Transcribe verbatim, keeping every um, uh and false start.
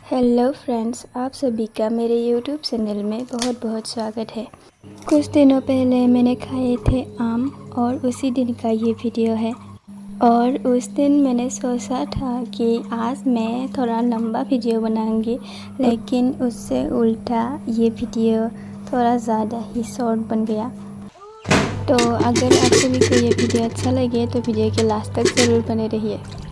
Hello friends, आप सभी का मेरे यूट्यूब चैनल में बहुत बहुत स्वागत है। कुछ दिनों पहले मैंने खाए थे आम और उसी दिन का ये वीडियो है। और उस दिन मैंने सोचा था कि आज मैं थोड़ा लंबा वीडियो बनाऊंगी, लेकिन उससे उल्टा ये वीडियो थोड़ा ज़्यादा ही शॉर्ट बन गया। तो अगर आप सभी को ये वीडियो अच्छा लगे तो वीडियो के लास्ट तक ज़रूर बने रहिए।